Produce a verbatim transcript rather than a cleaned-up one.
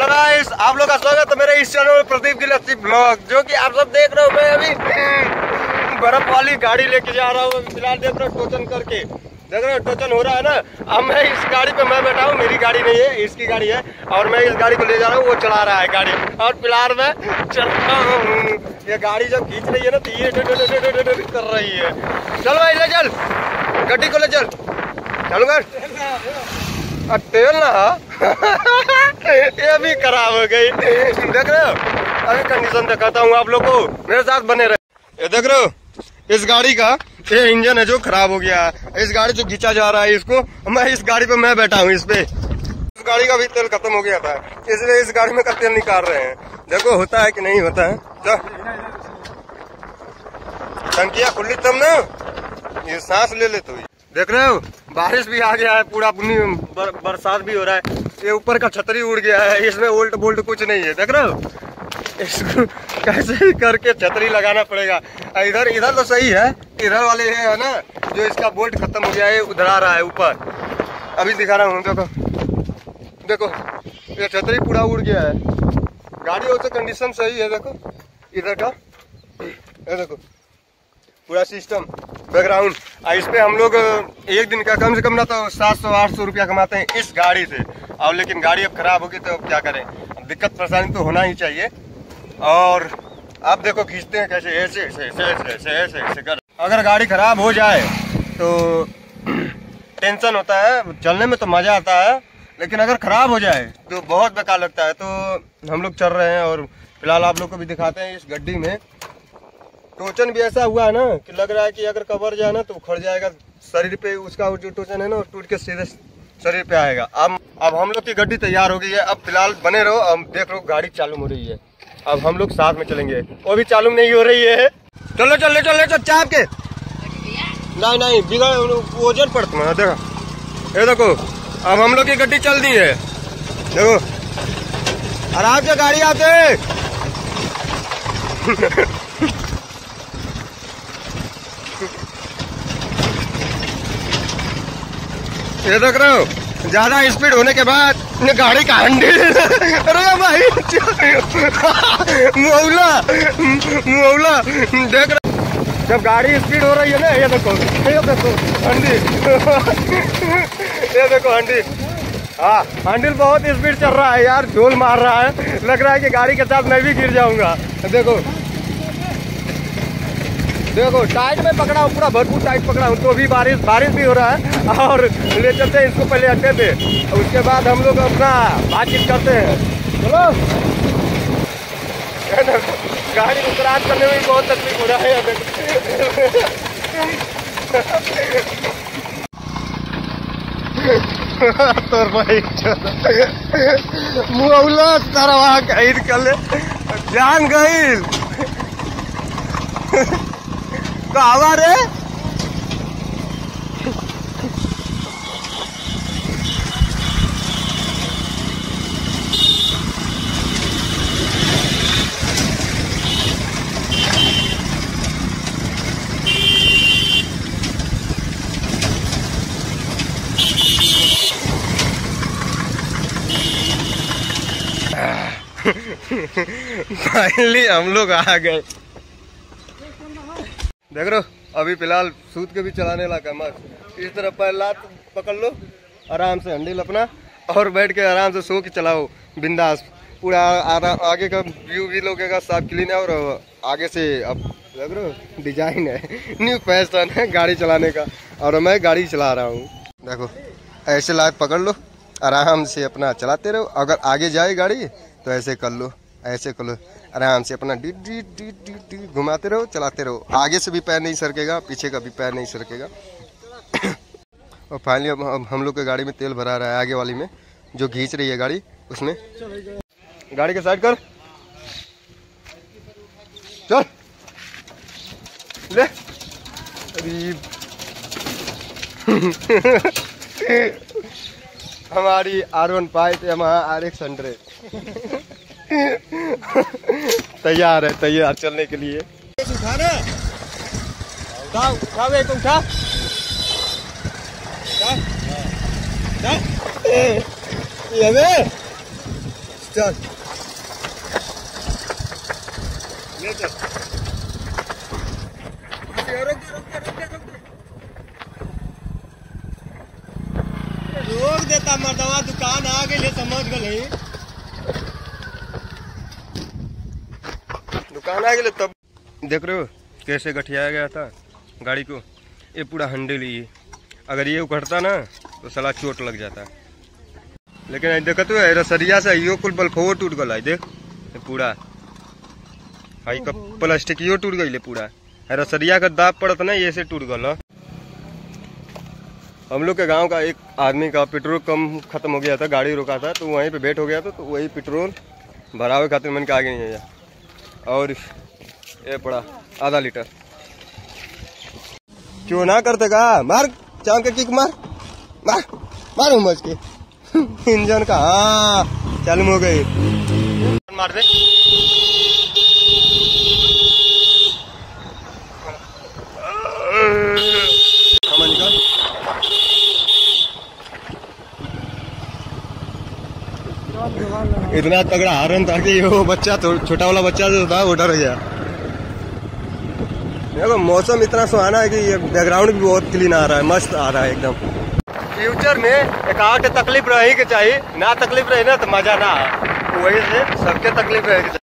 Hello guys, आप लोग का स्वागत है मेरे इस चैनल प्रदीप गिलासी ब्लॉग, जो कि आप सब देख रहे हो। मैं अभी बर्फ वाली गाड़ी लेके जा रहा हूँ। फिलहाल देख रहे हो टोचन करके, देख रहे हो टोचन हो रहा है ना। अब मैं इस गाड़ी पे मैं बैठा हूँ, मेरी गाड़ी नहीं है, इसकी गाड़ी है। और मैं इस गाड़ी को ले जा रहा हूँ, वो चला रहा है गाड़ी। और फिलहाल मैं चल रहा हूँ। ये गाड़ी जब खींच रही है ना तो ये कर रही है। चल भाई ले चल, गड्डी को ले चल। चलो कर तेल ना ये अभी खराब हो गई, देख रहे हो। अभी कंडीशन दिखाता हूँ आप लोग को, मेरे साथ बने रहे। ये देख रहे हो, इस गाड़ी का ये इंजन है जो खराब हो गया है। इस गाड़ी से खींचा जा रहा है इसको। मैं इस गाड़ी पे मैं बैठा हूँ इस पे। इस गाड़ी का भी तेल खत्म हो गया था, इसलिए इस गाड़ी में का तेल निकाल रहे हैं। देखो होता है कि नहीं होता है। तो टंकिया खुली तब ना ये सांस ले ले। तो देख रहे हो बारिश भी आ गया है, पूरा बर, बरसात भी हो रहा है। ये ऊपर का छतरी उड़ गया है, इसमें उल्ट बोल्ट कुछ नहीं है। देख रहे हो, इसको कैसे करके छतरी लगाना पड़ेगा। इधर इधर तो सही है, इधर वाले है ना जो इसका बोल्ट खत्म हो गया है, उधर आ रहा है ऊपर। अभी दिखा रहा हूँ, देखो देखो ये छतरी पूरा उड़ गया है। गाड़ी हो तो कंडीशन सही है। देखो इधर का, ये देखो पूरा सिस्टम बैकग्राउंड। इस पे हम लोग एक दिन का कम से कम ना तो सात सौ आठ सौ रुपया कमाते हैं इस गाड़ी से। और लेकिन गाड़ी अब खराब होगी तो अब क्या करें, अब दिक्कत परेशानी तो होना ही चाहिए। और आप देखो खींचते हैं कैसे, ऐसे ऐसे ऐसे ऐसे ऐसे ऐसे कर। अगर गाड़ी खराब हो जाए तो टेंशन होता है, चलने में तो मजा आता है, लेकिन अगर खराब हो जाए तो बहुत बेकार लगता है। तो हम लोग चल रहे हैं और फिलहाल आप लोग को भी दिखाते हैं। इस गड्डी में टोचन भी ऐसा हुआ है ना कि लग रहा है कि अगर कवर जाए ना तो उखड़ जाएगा शरीर पे। उसका जो टोचन है ना टूट के सीधे शरीर पे आएगा। अब अब हम लोग की गड्डी तैयार हो गई है। अब फिलहाल बने रहो, अब देख लो गाड़ी चालू हो रही है। अब हम लोग साथ में चलेंगे, वो भी चालू नहीं हो रही है। चलो चलो चलो चलो चाप के, नहीं नहीं बिगड़ वजन पड़ता है। देखो ये देखो, अब हम लोग की गड्डी चल दी है। देखो आराम से गाड़ी आते। ये देख रहे हो, ज्यादा स्पीड होने के बाद गाड़ी का हैंडल अरे भाई मौला मौला देख रहे, जब गाड़ी स्पीड हो रही है ना, ये देखो ये देखो हंडी ये देखो हंडी। हाँ हैंडल बहुत स्पीड चल रहा है यार, झोल मार रहा है। लग रहा है कि गाड़ी के साथ मैं भी गिर जाऊंगा। देखो देखो टाइट में पकड़ा हूँ, पूरा भरपूर टाइट पकड़ा हूँ। तो भी बारिश बारिश भी हो रहा है और ले चलते हैं इसको पहले अड्डे पे, उसके बाद हम लोग अपना बातचीत करते हैं। चलो गाड़ी को क्रॉस करने में भी बहुत तकलीफ हो रहा है। तो भाई मुआवला तरवा कहीं कर ले, जान गई कहावा रे। फाइनली हम लोग आ गए। देख रहे हो, अभी फिलहाल सूत के भी चलाने लगा। मस्त इस तरह पहला पकड़ लो आराम से हैंडल अपना, और बैठ के आराम से सो के चलाओ बिंदास। पूरा आगे का व्यू भी लगेगा साफ क्लीन है। और आगे से अब देख रहे हो डिजाइन है, न्यू फैशन है गाड़ी चलाने का। और मैं गाड़ी चला रहा हूँ। देखो ऐसे लाइट पकड़ लो, आराम से अपना चलाते रहो। अगर आगे जाए गाड़ी तो ऐसे कर लो, ऐसे कर लो, आराम से अपना डी डी डी डी डी घुमाते रहो, चलाते रहो। आगे से भी पैर नहीं सरकेगा, पीछे का भी पैर नहीं सरकेगा। और फाइनली अब हम, हम लोग के गाड़ी में तेल भरा रहा है, आगे वाली में जो खींच रही है गाड़ी उसमें। गाड़ी के साइड कर, चल ले। हमारी आर वन फाइव यहाँ आर एक्स हंड्रेड तैयार है, तैयार चलने के लिए। उठा ना, उठा उठा वे तो उठा, ये चल ले चल। रोक दे, रोक दे, रोक दे, रोक दे। रोक देता मर्दवा, दुकान आ गई समझ गए, दुकान आ गई। तब देख रहे हो कैसे गठियाया गया था गाड़ी को। ये पूरा हैंडल ही, अगर ये उखड़ता ना तो साला चोट लग जाता। लेकिन देखो तो रसरिया से यो कुल बल्खो टूट गला है। देख ये पूरा हाई का प्लास्टिक यो टूट गई पूरा। रसरिया का दाब पड़त ना, ये से टूट गला। हम लोग के गांव का एक आदमी का पेट्रोल कम खत्म हो गया था, गाड़ी रुका था तो वहीं पे बैठ हो गया था, तो वही पेट्रोल भरावे खातिर मन के आगे नहीं आया। और ये पड़ा आधा लीटर। क्यों ना करते का, मार चांद के किक मार मार मार उमज के इंजन का। हाँ चालू हो गई, मार दे। इतना तगड़ा हारन था कि वो बच्चा तो छोटा वाला बच्चा जो था वो डर गया। देखो मौसम इतना सुहाना है कि ये बैकग्राउंड भी बहुत क्लीन आ रहा है, मस्त आ रहा है एकदम। फ्यूचर में एक आठ तकलीफ रही के चाहिए, ना तकलीफ रही ना तो मजा ना। वही से सबके तकलीफ रहे।